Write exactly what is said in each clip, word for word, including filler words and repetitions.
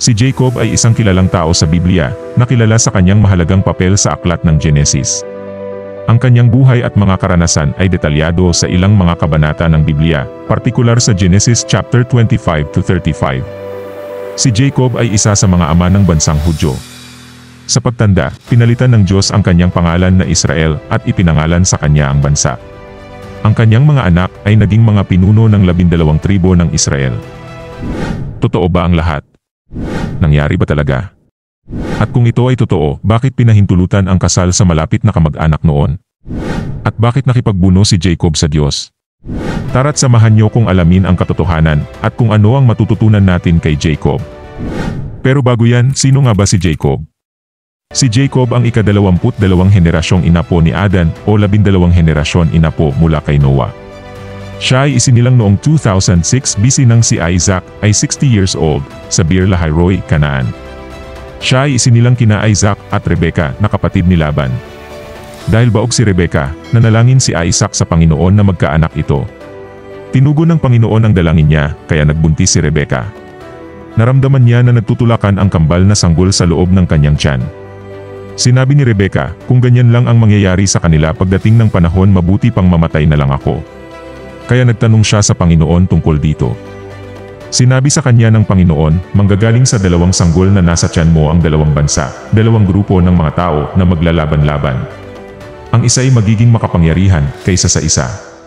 Si Jacob ay isang kilalang tao sa Biblia, na kilala sa kanyang mahalagang papel sa aklat ng Genesis. Ang kanyang buhay at mga karanasan ay detalyado sa ilang mga kabanata ng Biblia, partikular sa Genesis chapter twenty-five to thirty-five. Si Jacob ay isa sa mga ama ng bansang Hudyo. Sa pagtanda, pinalitan ng Diyos ang kanyang pangalan na Israel at ipinangalan sa kanya ang bansa. Ang kanyang mga anak ay naging mga pinuno ng labindalawang tribo ng Israel. Totoo ba ang lahat? Nangyari ba talaga? At kung ito ay totoo, bakit pinahintulutan ang kasal sa malapit na kamag-anak noon? At bakit nakipagbuno si Jacob sa Diyos? Tara't samahan niyo kung alamin ang katotohanan at kung ano ang matututunan natin kay Jacob. Pero bago yan, sino nga ba si Jacob? Si Jacob ang ikadalawamput dalawang henerasyong inapo ni Adan o labindalawang henerasyon inapo mula kay Noah. Siya ay isinilang noong two thousand six B C nang si Isaac ay sixty years old sa Beer Lahai Roi, Canaan. Siya ay isinilang kina Isaac at Rebecca na kapatid ni Laban. Dahil baog si Rebecca, nanalangin si Isaac sa Panginoon na magkaanak ito. Tinugon ng Panginoon ang dalangin niya, kaya nagbuntis si Rebecca. Naramdaman niya na nagtutulakan ang kambal na sanggol sa loob ng kanyang tiyan. Sinabi ni Rebecca, kung ganyan lang ang mangyayari sa kanila pagdating ng panahon, mabuti pang mamatay na lang ako. Kaya nagtanong siya sa Panginoon tungkol dito. Sinabi sa kanya ng Panginoon, manggagaling sa dalawang sanggol na nasa tiyan mo ang dalawang bansa, dalawang grupo ng mga tao na maglalaban-laban. Ang isa ay magiging makapangyarihan kaysa sa isa.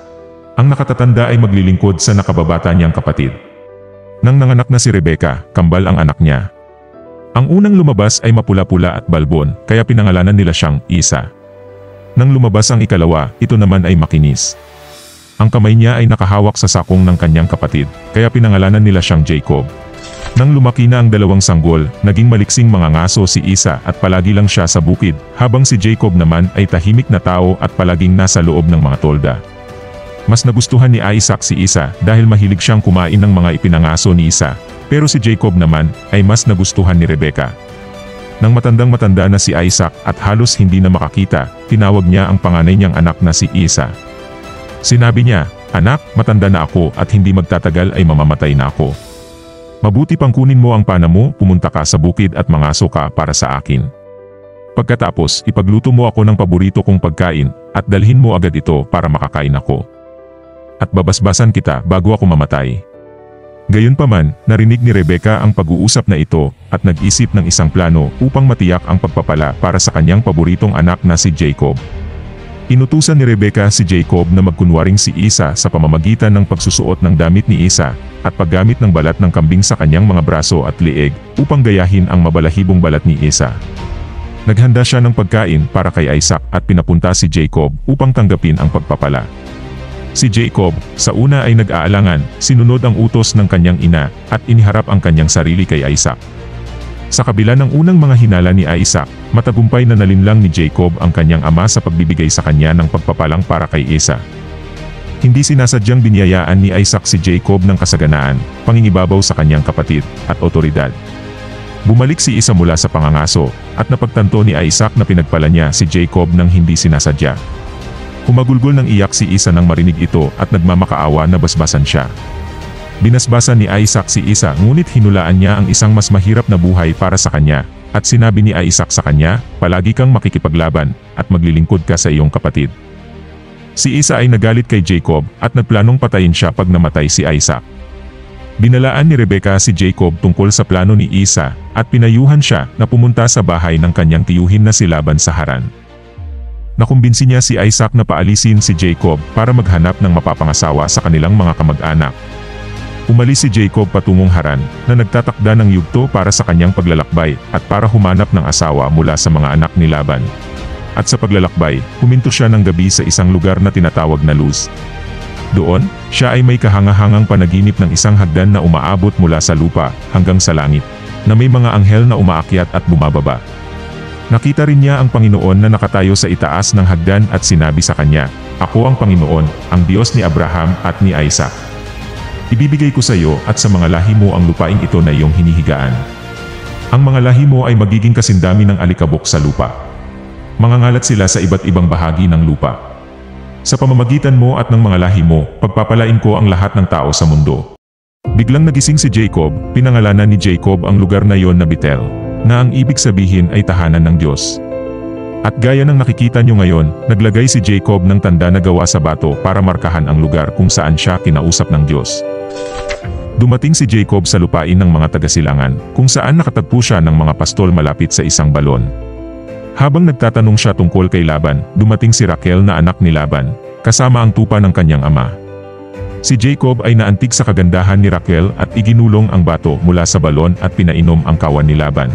Ang nakatatanda ay maglilingkod sa nakababata niyang kapatid. Nang nanganak na si Rebecca, kambal ang anak niya. Ang unang lumabas ay mapula-pula at balbon, kaya pinangalanan nila siyang Isa. Nang lumabas ang ikalawa, ito naman ay makinis. Ang kamay niya ay nakahawak sa sakong ng kanyang kapatid, kaya pinangalanan nila siyang Jacob. Nang lumaki na ang dalawang sanggol, naging maliksing mga ngaso si Isa at palagi lang siya sa bukid, habang si Jacob naman ay tahimik na tao at palaging nasa loob ng mga tolda. Mas nagustuhan ni Isaac si Isa dahil mahilig siyang kumain ng mga ipinangaso ni Isa, pero si Jacob naman ay mas nagustuhan ni Rebecca. Nang matandang-matanda na si Isaac at halos hindi na makakita, tinawag niya ang panganay niyang anak na si Isa. Sinabi niya, anak, matanda na ako at hindi magtatagal ay mamamatay na ako. Mabuti pang kunin mo ang pana mo, pumunta ka sa bukid at mangaso ka para sa akin. Pagkatapos, ipagluto mo ako ng paborito kong pagkain at dalhin mo agad ito para makakain ako. At babasbasan kita bago ako mamatay. Gayunpaman, narinig ni Rebecca ang pag-uusap na ito at nag-isip ng isang plano upang matiyak ang pagpapala para sa kanyang paboritong anak na si Jacob. Inutusan ni Rebecca si Jacob na magkunwaring si Isa sa pamamagitan ng pagsusuot ng damit ni Isa at paggamit ng balat ng kambing sa kanyang mga braso at liig upang gayahin ang mabalahibong balat ni Isa. Naghanda siya ng pagkain para kay Isaac at pinapunta si Jacob upang tanggapin ang pagpapala. Si Jacob, sa una ay nag-aalangan, sinunod ang utos ng kanyang ina, at iniharap ang kanyang sarili kay Isaac. Sa kabila ng unang mga hinala ni Isaac, matagumpay na nalinlang ni Jacob ang kanyang ama sa pagbibigay sa kanya ng pagpapalang para kay Isa. Hindi sinasadyang biniyayaan ni Isaac si Jacob ng kasaganaan, pangingibabaw sa kanyang kapatid, at otoridad. Bumalik si Isa mula sa pangangaso, at napagtanto ni Isaac na pinagpala niya si Jacob nang hindi sinasadya. Humagulgol ng iyak si Isa nang marinig ito at nagmamakaawa na basbasan siya. Binasbasan ni Isaac si Isa ngunit hinulaan niya ang isang mas mahirap na buhay para sa kanya, at sinabi ni Isaac sa kanya, palagi kang makikipaglaban at maglilingkod ka sa iyong kapatid. Si Isa ay nagalit kay Jacob at nagplanong patayin siya pag namatay si Isaac. Binalaan ni Rebecca si Jacob tungkol sa plano ni Isa at pinayuhan siya na pumunta sa bahay ng kanyang tiyuhin na si Laban sa Haran. Nakumbinsi niya si Isaac na paalisin si Jacob para maghanap ng mapapangasawa sa kanilang mga kamag-anak. Umalis si Jacob patungong Haran na nagtatakda ng yugto para sa kanyang paglalakbay at para humanap ng asawa mula sa mga anak ni Laban. At sa paglalakbay, huminto siya ng gabi sa isang lugar na tinatawag na Luz. Doon, siya ay may kahangahangang panaginip ng isang hagdan na umaabot mula sa lupa hanggang sa langit, na may mga anghel na umaakyat at bumababa. Nakita rin niya ang Panginoon na nakatayo sa itaas ng hagdan at sinabi sa kanya, Ako ang Panginoon, ang Diyos ni Abraham at ni Isaac. Ibibigay ko sa iyo at sa mga lahi mo ang lupaing ito na iyong hinihigaan. Ang mga lahi mo ay magiging kasindami ng alikabok sa lupa. Mangangalat sila sa iba't ibang bahagi ng lupa. Sa pamamagitan mo at ng mga lahi mo, pagpapalain ko ang lahat ng tao sa mundo. Biglang nagising si Jacob, pinangalanan ni Jacob ang lugar na yon na Bethel, na ang ibig sabihin ay tahanan ng Diyos. At gaya ng nakikita nyo ngayon, naglagay si Jacob ng tanda na gawa sa bato para markahan ang lugar kung saan siya kinausap ng Diyos. Dumating si Jacob sa lupain ng mga taga-silangan, kung saan nakatagpo siya ng mga pastol malapit sa isang balon. Habang nagtatanong siya tungkol kay Laban, dumating si Raquel na anak ni Laban, kasama ang tupa ng kanyang ama. Si Jacob ay naantig sa kagandahan ni Raquel at iginulong ang bato mula sa balon at pinainom ang kawan ni Laban.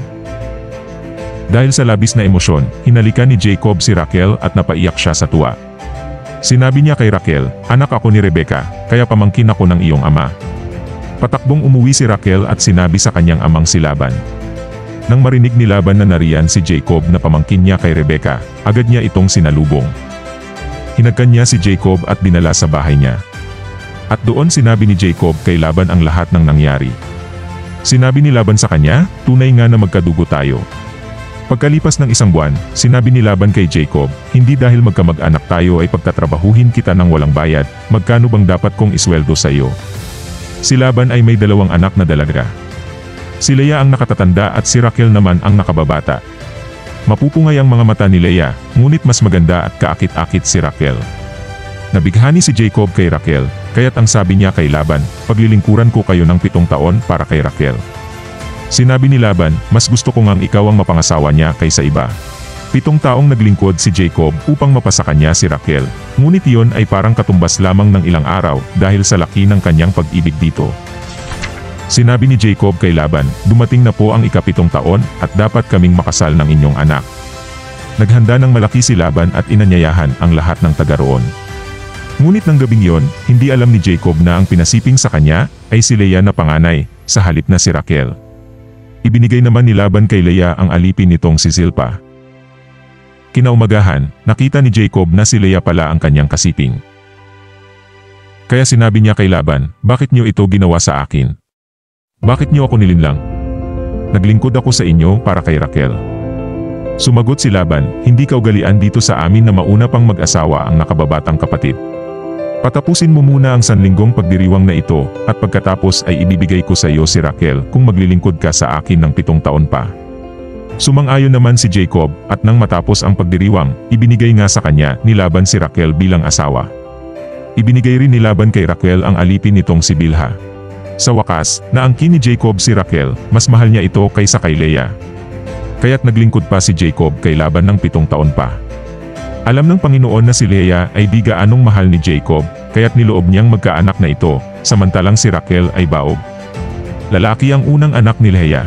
Dahil sa labis na emosyon, hinalikan ni Jacob si Raquel at napaiyak siya sa tuwa. Sinabi niya kay Raquel, "Anak ako ni Rebeka, kaya pamangkin ako ng iyong ama." Patakbong umuwi si Raquel at sinabi sa kanyang amang si Laban. Nang marinig ni Laban na nariyan si Jacob na pamangkin niya kay Rebeka, agad niya itong sinalubong. Hinagkan niya si Jacob at dinala sa bahay niya. At doon sinabi ni Jacob kay Laban ang lahat ng nangyari. Sinabi ni Laban sa kanya, "Tunay nga na magkadugo tayo." Pagkalipas ng isang buwan, sinabi ni Laban kay Jacob, "Hindi dahil magkamag-anak tayo ay pagtatrabahuhin kita ng walang bayad, magkano bang dapat kong isweldo sa iyo?" Si Laban ay may dalawang anak na dalaga. Si Leah ang nakatatanda at si Raquel naman ang nakababata. Mapupungay ang mga mata ni Leah, ngunit mas maganda at kaakit-akit si Raquel. Nabighani si Jacob kay Raquel, kaya't ang sabi niya kay Laban, "Paglilingkuran ko kayo ng pitong taon para kay Raquel." Sinabi ni Laban, "Mas gusto ko ngang ikaw ang mapangasawa niya kaysa iba." Pitong taong naglingkod si Jacob upang mapasa kanya si Raquel, ngunit iyon ay parang katumbas lamang ng ilang araw dahil sa laki ng kanyang pag-ibig dito. Sinabi ni Jacob kay Laban, "Dumating na po ang ikapitong taon at dapat kaming makasal ng inyong anak." Naghanda ng malaki si Laban at inanyayahan ang lahat ng taga roon. Ngunit ng gabing yon, hindi alam ni Jacob na ang pinasiping sa kanya ay si Leah na panganay, sa halip na si Raquel. Ibinigay naman ni Laban kay Leah ang alipin nitong si Zilpa. Kinaumagahan, nakita ni Jacob na si Leah pala ang kanyang kasiping. Kaya sinabi niya kay Laban, "Bakit niyo ito ginawa sa akin? Bakit niyo ako nilinlang? Naglingkod ako sa inyo para kay Raquel." Sumagot si Laban, "Hindi kaugalian dito sa amin na mauna pang mag-asawa ang nakababatang kapatid. Patapusin mo muna ang sanlinggong pagdiriwang na ito, at pagkatapos ay ibibigay ko sa iyo si Raquel kung maglilingkod ka sa akin ng pitong taon pa." Sumang-ayon naman si Jacob, at nang matapos ang pagdiriwang, ibinigay nga sa kanya ni Laban si Raquel bilang asawa. Ibinigay rin ni Laban kay Raquel ang alipin nitong si Bilha. Sa wakas, naangkin ni Jacob si Raquel, mas mahal niya ito kaysa kay Leah. Kaya't naglingkod pa si Jacob kay Laban ng pitong taon pa. Alam ng Panginoon na si Leah ay di gaanong mahal ni Jacob, kaya't niloob niyang magkaanak na ito, samantalang si Raquel ay baog. Lalaki ang unang anak ni Leah.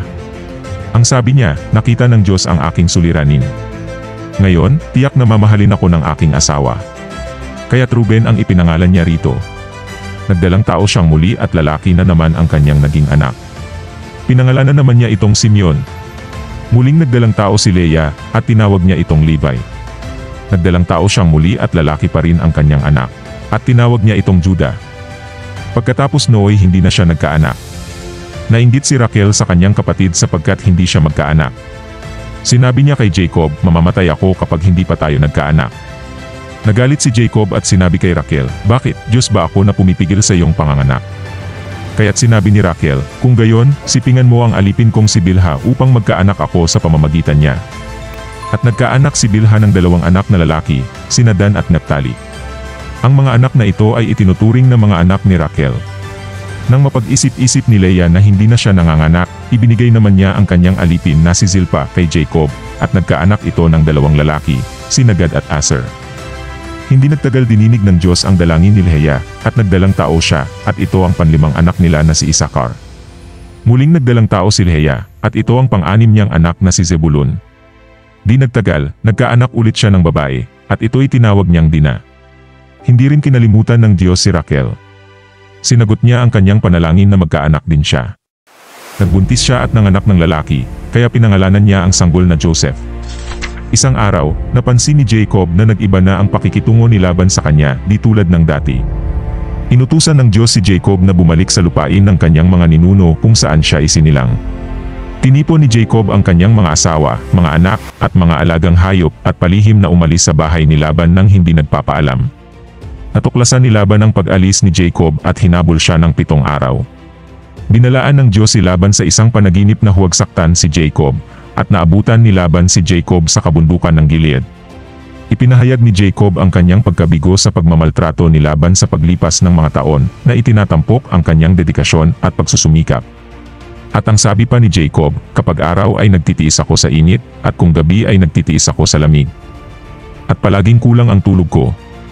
Ang sabi niya, "Nakita ng Diyos ang aking suliranin. Ngayon, tiyak na mamahalin ako ng aking asawa." Kaya't Ruben ang ipinangalan niya rito. Nagdalang tao siyang muli at lalaki na naman ang kanyang naging anak. Pinangalanan naman niya itong Simeon. Muling nagdalang tao si Leah, at tinawag niya itong Levi. Nagdalang tao siyang muli at lalaki pa rin ang kanyang anak, at tinawag niya itong Judah. Pagkatapos nooy hindi na siya nagkaanak. Nainggit si Raquel sa kanyang kapatid sapagkat hindi siya magkaanak. Sinabi niya kay Jacob, "Mamamatay ako kapag hindi pa tayo nagkaanak." Nagalit si Jacob at sinabi kay Raquel, "Bakit, Diyos ba ako na pumipigil sa iyong panganganak?" Kaya't sinabi ni Raquel, "Kung gayon, sipingan mo ang alipin kong si Bilha upang magkaanak ako sa pamamagitan niya." At nagkaanak si Bilha ng dalawang anak na lalaki, sina Dan at Naphtali. Ang mga anak na ito ay itinuturing na mga anak ni Raquel. Nang mapag-isip-isip ni Leah na hindi na siya nanganganak, ibinigay naman niya ang kanyang alipin na si Zilpa kay Jacob, at nagkaanak ito ng dalawang lalaki, sina Gad at Aser. Hindi nagtagal dininig ng Diyos ang dalangin ni Leah, at nagdalang tao siya, at ito ang panlimang anak nila na si Isakar. Muling nagdalang tao si Leah, at ito ang pang-anim niyang anak na si Zebulun. Di nagtagal, nagkaanak ulit siya ng babae, at ito'y tinawag niyang Dina. Hindi rin kinalimutan ng Diyos si Raquel. Sinagot niya ang kanyang panalangin na magkaanak din siya. Nagbuntis siya at nanganak ng lalaki, kaya pinangalanan niya ang sanggol na Joseph. Isang araw, napansin ni Jacob na nag-iba na ang pakikitungo ni Laban sa kanya, di tulad ng dati. Inutusan ng Diyos si Jacob na bumalik sa lupain ng kanyang mga ninuno kung saan siya isinilang. Tinipon ni Jacob ang kanyang mga asawa, mga anak, at mga alagang hayop at palihim na umalis sa bahay ni Laban nang hindi nagpapaalam. Natuklasan ni Laban ang pag-alis ni Jacob at hinabol siya ng pitong araw. Binalaan ng Diyos si Laban sa isang panaginip na huwag saktan si Jacob, at naabutan ni Laban si Jacob sa kabundukan ng Gilead. Ipinahayag ni Jacob ang kanyang pagkabigo sa pagmamaltrato ni Laban sa paglipas ng mga taon, na itinatampok ang kanyang dedikasyon at pagsusumikap. At ang sabi pa ni Jacob, kapag araw ay nagtitiis ako sa init, at kung gabi ay nagtitiis ako sa lamig. At palaging kulang ang tulog ko.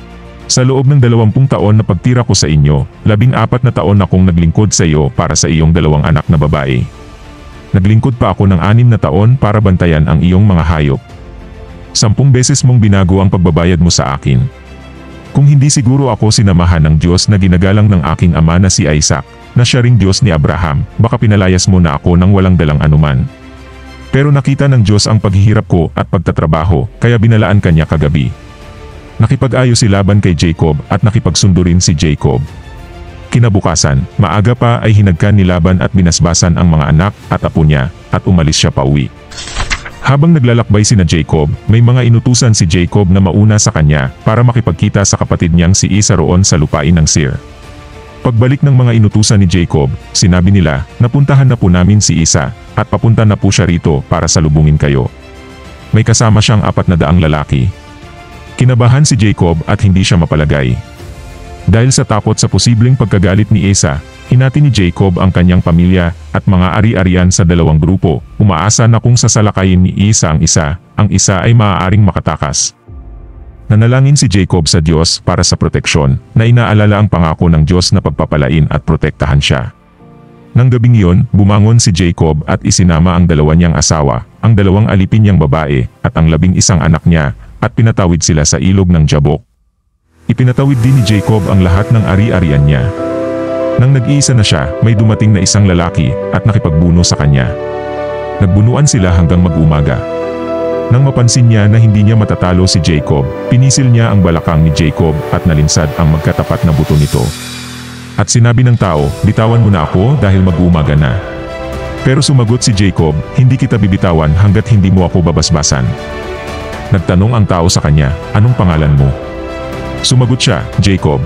Sa loob ng dalawampung taon na pagtira ko sa inyo, labing apat na taon akong naglingkod sa iyo para sa iyong dalawang anak na babae. Naglingkod pa ako ng anim na taon para bantayan ang iyong mga hayop. Sampung beses mong binago ang pagbabayad mo sa akin. Kung hindi siguro ako sinamahan ng Diyos na ginagalang ng aking ama na si Isaac, na siya ring Diyos ni Abraham, baka pinalayas mo na ako ng walang dalang anuman. Pero nakita ng Diyos ang paghihirap ko at pagtatrabaho, kaya binalaan kanya kagabi. Nakipag-ayos si Laban kay Jacob at nakipagsundo rin si Jacob. Kinabukasan, maaga pa ay hinagkan ni Laban at binasbasan ang mga anak at apo niya, at umalis siya pauwi. Habang naglalakbay sina Jacob, may mga inutusan si Jacob na mauna sa kanya para makipagkita sa kapatid niyang si Isa roon sa lupain ng Seir. Pagbalik ng mga inutusan ni Jacob, sinabi nila, napuntahan na po namin si Isa, at papunta na po siya rito para salubungin kayo. May kasama siyang apat na daang lalaki. Kinabahan si Jacob at hindi siya mapalagay. Dahil sa takot sa posibleng pagkagalit ni Isa, hinati ni Jacob ang kanyang pamilya at mga ari-arian sa dalawang grupo, umaasa na kung sasalakayin ni Isa ang isa, ang isa ay maaaring makatakas. Nanalangin si Jacob sa Diyos para sa proteksyon, na inaalala ang pangako ng Diyos na pagpapalain at protektahan siya. Nang gabing iyon, bumangon si Jacob at isinama ang dalawa niyang asawa, ang dalawang alipin niyang babae, at ang labing isang anak niya, at pinatawid sila sa ilog ng Jabok. Ipinatawid din ni Jacob ang lahat ng ari-arian niya. Nang nag-iisa na siya, may dumating na isang lalaki, at nakipagbuno sa kanya. Nagbunuan sila hanggang mag-umaga. Nang mapansin niya na hindi niya matatalo si Jacob, pinisil niya ang balakang ni Jacob at nalinsad ang magkatapat na buto nito. At sinabi ng tao, bitawan mo na ako dahil mag-uumaga na. Pero sumagot si Jacob, hindi kita bibitawan hanggat hindi mo ako babasbasan. Nagtanong ang tao sa kanya, anong pangalan mo? Sumagot siya, Jacob.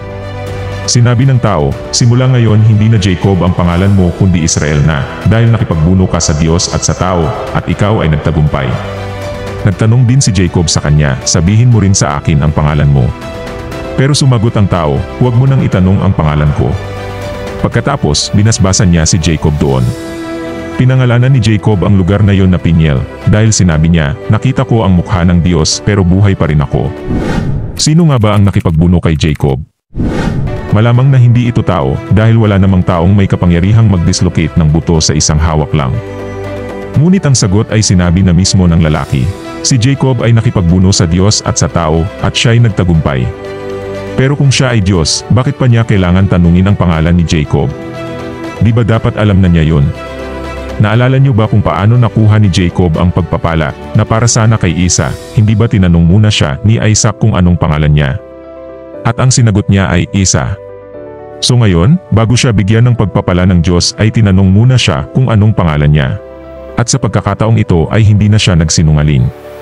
Sinabi ng tao, simula ngayon hindi na Jacob ang pangalan mo kundi Israel na, dahil nakipagbuno ka sa Diyos at sa tao, at ikaw ay nagtagumpay. Nagtanong din si Jacob sa kanya, sabihin mo rin sa akin ang pangalan mo. Pero sumagot ang tao, huwag mo nang itanong ang pangalan ko. Pagkatapos, binasbasan niya si Jacob doon. Pinangalanan ni Jacob ang lugar na yon na Peniel, dahil sinabi niya, nakita ko ang mukha ng Diyos pero buhay pa rin ako. Sino nga ba ang nakipagbuno kay Jacob? Malamang na hindi ito tao, dahil wala namang taong may kapangyarihang mag-dislocate ng buto sa isang hawak lang. Ngunit ang sagot ay sinabi na mismo ng lalaki. Si Jacob ay nakipagbuno sa Diyos at sa tao, at siya ay nagtagumpay. Pero kung siya ay Diyos, bakit pa niya kailangan tanungin ang pangalan ni Jacob? Di ba dapat alam na niya yun? Naalala niyo ba kung paano nakuha ni Jacob ang pagpapala, na para sana kay Isa, hindi ba tinanong muna siya ni Isaac kung anong pangalan niya? At ang sinagot niya ay Isa. So ngayon, bago siya bigyan ng pagpapala ng Diyos ay tinanong muna siya kung anong pangalan niya. At sa pagkakataong ito ay hindi na siya nagsinungaling.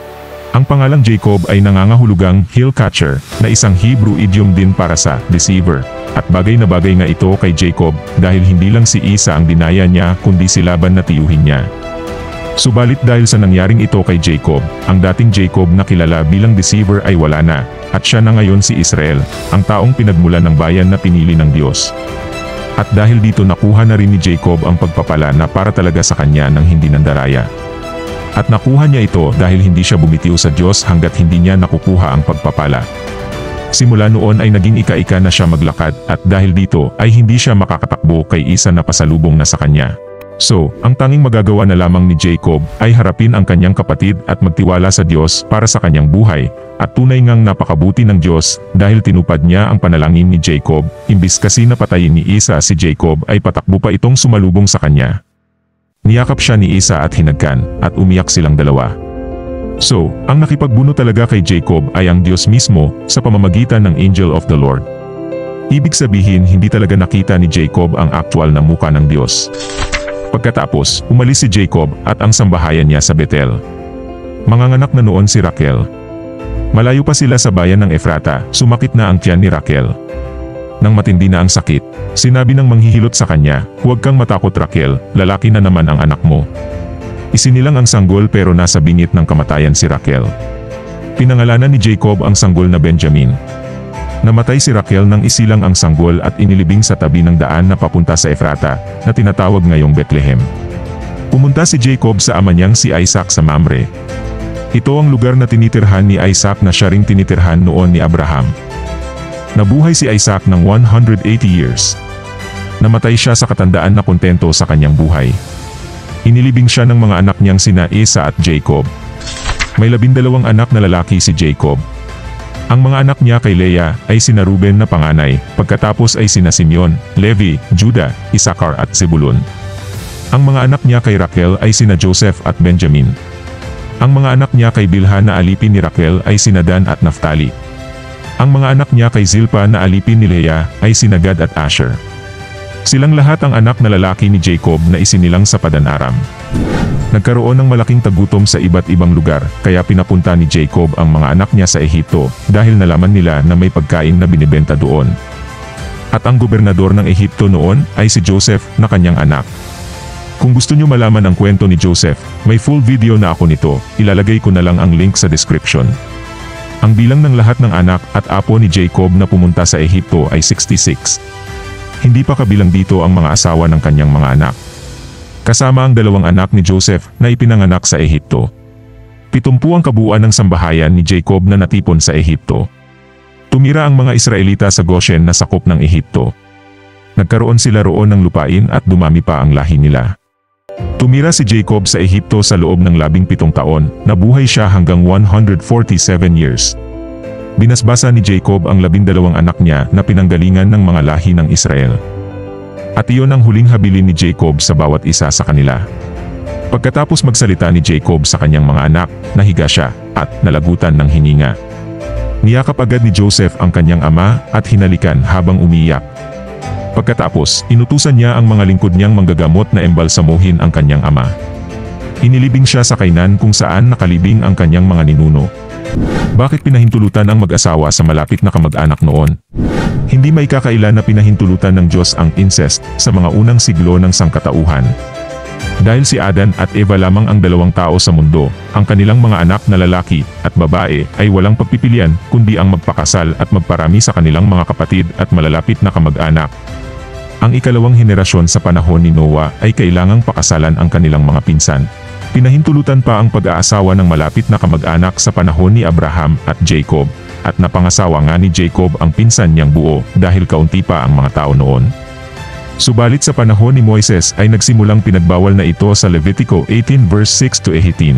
Ang pangalang Jacob ay nangangahulugang hill catcher, na isang Hebrew idiom din para sa deceiver. At bagay na bagay nga ito kay Jacob, dahil hindi lang si Isa ang dinaya niya kundi si Laban na tiyuhin niya. Subalit dahil sa nangyaring ito kay Jacob, ang dating Jacob na kilala bilang deceiver ay wala na, at siya na ngayon si Israel, ang taong pinagmulan ng bayan na pinili ng Diyos. At dahil dito nakuha na rin ni Jacob ang pagpapala na para talaga sa kanya ng hindi nandaraya. At nakuha niya ito dahil hindi siya bumitiw sa Diyos hanggat hindi niya nakukuha ang pagpapala. Simula noon ay naging ika-ika na siya maglakad, at dahil dito ay hindi siya makakatakbo kay Isa na pasalubong na sa kanya. So, ang tanging magagawa na lamang ni Jacob ay harapin ang kanyang kapatid at magtiwala sa Diyos para sa kanyang buhay, at tunay ngang napakabuti ng Diyos dahil tinupad niya ang panalangin ni Jacob, imbis kasi napatayin ni Isa si Jacob ay patakbo pa itong sumalubong sa kanya. Niyakap siya ni Isa at hinagkan, at umiyak silang dalawa. So, ang nakipagbuno talaga kay Jacob ay ang Diyos mismo sa pamamagitan ng Angel of the Lord. Ibig sabihin hindi talaga nakita ni Jacob ang aktual na muka ng Diyos. Pagkatapos, umalis si Jacob at ang sambahayan niya sa Bethel. Manganganak na noon si Raquel. Malayo pa sila sa bayan ng Efrata, sumakit na ang tiyan ni Raquel. nang matindi na ang sakit, sinabi ng manghihilot sa kanya, "Huwag kang matakot Raquel, lalaki na naman ang anak mo." Isinilang ang sanggol pero nasa bingit ng kamatayan si Raquel. Pinangalanan ni Jacob ang sanggol na Benjamin. Namatay si Raquel nang isilang ang sanggol at inilibing sa tabi ng daan na papunta sa Efrata, na tinatawag ngayong Bethlehem. Pumunta si Jacob sa ama niyang si Isaac sa Mamre. Ito ang lugar na tinitirhan ni Isaac na siya ring tinitirhan noon ni Abraham. Nabuhay si Isaac ng one hundred eighty years. Namatay siya sa katandaan na kontento sa kanyang buhay. Inilibing siya ng mga anak niyang sina Esau at Jacob. May labindalawang anak na lalaki si Jacob. Ang mga anak niya kay Leah ay sina Ruben na panganay, pagkatapos ay sina Simeon, Levi, Judah, Isakar at Zebulun. Ang mga anak niya kay Raquel ay sina Joseph at Benjamin. Ang mga anak niya kay Bilha na alipin ni Raquel ay sina Dan at Naphtali. Ang mga anak niya kay Zilpa na alipin ni Leah ay sina Gad at Asher. Silang lahat ang anak na lalaki ni Jacob na isinilang sa Padan-aram. Nagkaroon ng malaking tagutom sa iba't ibang lugar, kaya pinapunta ni Jacob ang mga anak niya sa Ehipto, dahil nalaman nila na may pagkain na binibenta doon. At ang gobernador ng Ehipto noon ay si Joseph na kanyang anak. Kung gusto nyo malaman ang kwento ni Joseph, may full video na ako nito, ilalagay ko na lang ang link sa description. Ang bilang ng lahat ng anak at apo ni Jacob na pumunta sa Ehipto ay sixty-six. Hindi pa kabilang dito ang mga asawa ng kanyang mga anak. Kasama ang dalawang anak ni Joseph na ipinanganak sa Ehipto. Pitumpu ang kabuuan ng sambahayan ni Jacob na natipon sa Ehipto. Tumira ang mga Israelita sa Goshen na sakop ng Ehipto. Nagkaroon sila roon ng lupain at dumami pa ang lahi nila. Tumira si Jacob sa Ehipto sa loob ng labing pitong taon, nabuhay siya hanggang one hundred forty-seven years. Binasbasa ni Jacob ang labindalawang anak niya na pinanggalingan ng mga lahi ng Israel. At iyon ang huling habilin ni Jacob sa bawat isa sa kanila. Pagkatapos magsalita ni Jacob sa kanyang mga anak, nahiga siya, at nalagutan ng hininga. Niyakap agad ni Joseph ang kanyang ama at hinalikan habang umiiyak. Pagkatapos, inutusan niya ang mga lingkod niyang manggagamot na embalsamuhin ang kanyang ama. Inilibing siya sa kainan kung saan nakalibing ang kanyang mga ninuno. Bakit pinahintulutan ang mag-asawa sa malapit na kamag-anak noon? Hindi may kakaila na pinahintulutan ng Diyos ang incest sa mga unang siglo ng sangkatauhan. Dahil si Adan at Eva lamang ang dalawang tao sa mundo, ang kanilang mga anak na lalaki at babae ay walang pagpipilian kundi ang magpakasal at magparami sa kanilang mga kapatid at malalapit na kamag-anak. Ang ikalawang henerasyon sa panahon ni Noah ay kailangang pakasalan ang kanilang mga pinsan. Pinahintulutan pa ang pag-aasawa ng malapit na kamag-anak sa panahon ni Abraham at Jacob, at napangasawa nga ni Jacob ang pinsan niyang buo dahil kaunti pa ang mga tao noon. Subalit sa panahon ni Moises ay nagsimulang pinagbawal na ito sa Levitico eighteen verse six to eighteen.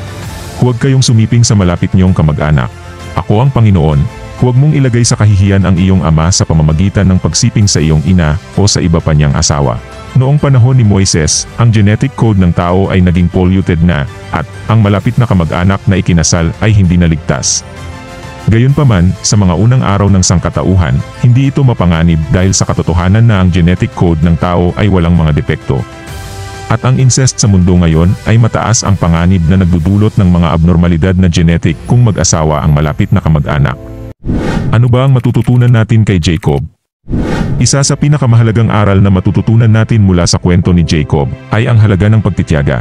Huwag kayong sumiping sa malapit niyong kamag-anak. Ako ang Panginoon. Huwag mong ilagay sa kahihiyan ang iyong ama sa pamamagitan ng pagsiping sa iyong ina o sa iba pa niyang asawa. Noong panahon ni Moises, ang genetic code ng tao ay naging polluted na, at ang malapit na kamag-anak na ikinasal ay hindi naligtas. Gayunpaman, sa mga unang araw ng sangkatauhan, hindi ito mapanganib dahil sa katotohanan na ang genetic code ng tao ay walang mga depekto. At ang incest sa mundo ngayon ay mataas ang panganib na nagdudulot ng mga abnormalidad na genetic kung mag-asawa ang malapit na kamag-anak. Ano ba ang matututunan natin kay Jacob? Isa sa pinakamahalagang aral na matututunan natin mula sa kwento ni Jacob ay ang halaga ng pagtitiyaga.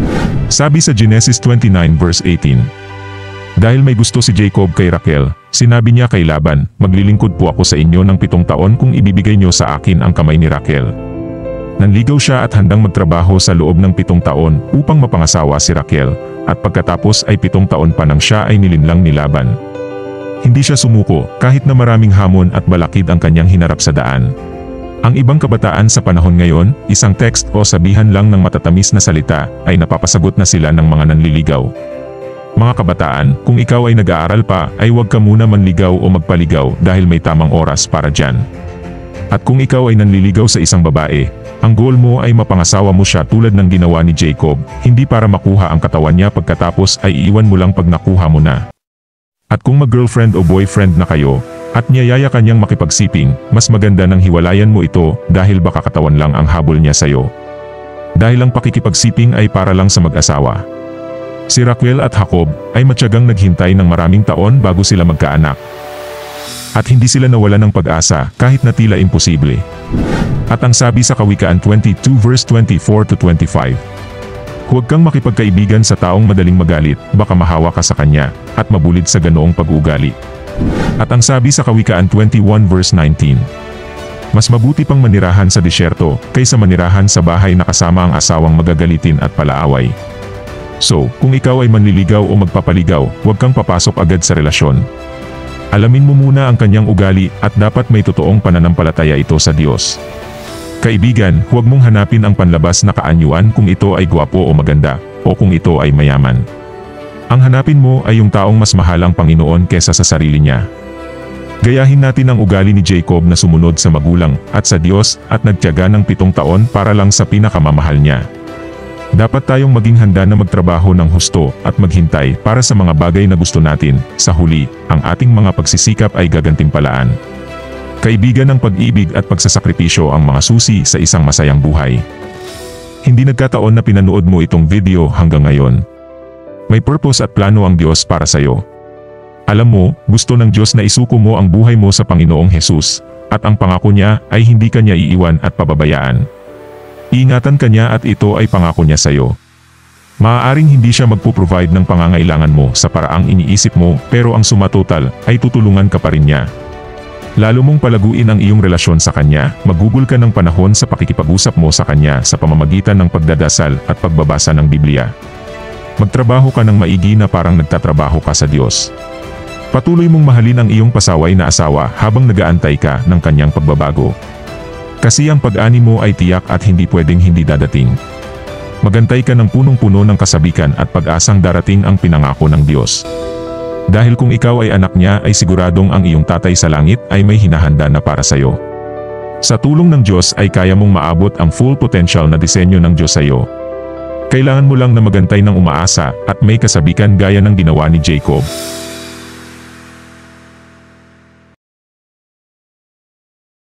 Sabi sa Genesis twenty-nine verse eighteen, dahil may gusto si Jacob kay Raquel, sinabi niya kay Laban, maglilingkod po ako sa inyo ng pitong taon kung ibibigay niyo sa akin ang kamay ni Raquel. Nanligaw siya at handang magtrabaho sa loob ng pitong taon upang mapangasawa si Raquel, at pagkatapos ay pitong taon pa nang siya ay nilinlang ni Laban. Hindi siya sumuko kahit na maraming hamon at balakid ang kanyang hinarap sa daan. Ang ibang kabataan sa panahon ngayon, isang text o sabihan lang ng matatamis na salita ay napapasagot na sila ng mga nanliligaw. Mga kabataan, kung ikaw ay nag-aaral pa, ay huwag ka muna manligaw o magpaligaw dahil may tamang oras para dyan. At kung ikaw ay nanliligaw sa isang babae, ang goal mo ay mapangasawa mo siya tulad ng ginawa ni Jacob, hindi para makuha ang katawan niya pagkatapos ay iiwan mo lang pag nakuha mo na. At kung mag-girlfriend o boyfriend na kayo, at niyayaya kanyang makipagsiping, mas maganda nang hiwalayan mo ito dahil baka katawan lang ang habol niya sayo. Dahil ang pakikipagsiping ay para lang sa mag-asawa. Si Raquel at Jacob ay matyagang naghintay ng maraming taon bago sila magkaanak. At hindi sila nawala ng pag-asa kahit na tila imposible. At ang sabi sa Kawikaan twenty-two verse twenty-four to twenty-five, huwag kang makipagkaibigan sa taong madaling magalit, baka mahawa ka sa kanya, at mabulid sa ganoong pag-uugali. At ang sabi sa Kawikaan twenty-one verse nineteen, mas mabuti pang manirahan sa disyerto, kaysa manirahan sa bahay na kasama ang asawang magagalitin at palaaway. So, kung ikaw ay manliligaw o magpapaligaw, huwag kang papasok agad sa relasyon. Alamin mo muna ang kanyang ugali at dapat may totoong pananampalataya ito sa Diyos. Kaibigan, huwag mong hanapin ang panlabas na kaanyuan kung ito ay gwapo o maganda, o kung ito ay mayaman. Ang hanapin mo ay yung taong mas mahal ang Panginoon kesa sa sarili niya. Gayahin natin ang ugali ni Jacob na sumunod sa magulang at sa Diyos at nagtiyaga ng pitong taon para lang sa pinakamamahal niya. Dapat tayong maging handa na magtrabaho ng husto at maghintay para sa mga bagay na gusto natin. Sa huli, ang ating mga pagsisikap ay gagantimpalaan. Kaibigan, ng pag-ibig at pagsasakripisyo ang mga susi sa isang masayang buhay. Hindi nagkataon na pinanood mo itong video hanggang ngayon. May purpose at plano ang Diyos para sa iyo. Alam mo, gusto ng Diyos na isuko mo ang buhay mo sa Panginoong Hesus, at ang pangako niya ay hindi ka niya iiwan at pababayaan. Iingatan ka niya at ito ay pangako niya sa iyo. Maaaring hindi siya magpo-provide ng pangangailangan mo sa paraang iniisip mo, pero ang suma total ay tutulungan ka pa rin niya. Lalo mong palaguin ang iyong relasyon sa Kanya, magugol ka ng panahon sa pakikipag-usap mo sa Kanya sa pamamagitan ng pagdadasal at pagbabasa ng Biblia. Magtrabaho ka ng maigi na parang nagtatrabaho ka sa Diyos. Patuloy mong mahalin ang iyong pasaway na asawa habang nagaantay ka ng kanyang pagbabago. Kasi ang pag-ani mo ay tiyak at hindi pwedeng hindi dadating. Magantay ka ng punong-puno ng kasabikan at pag-asang darating ang pinangako ng Diyos. Dahil kung ikaw ay anak niya ay siguradong ang iyong tatay sa langit ay may hinahanda na para sa iyo. Sa tulong ng Diyos ay kaya mong maabot ang full potential na disenyo ng Diyos sa iyo. Kailangan mo lang na magantay ng umaasa at may kasabikan gaya ng ginawa ni Jacob.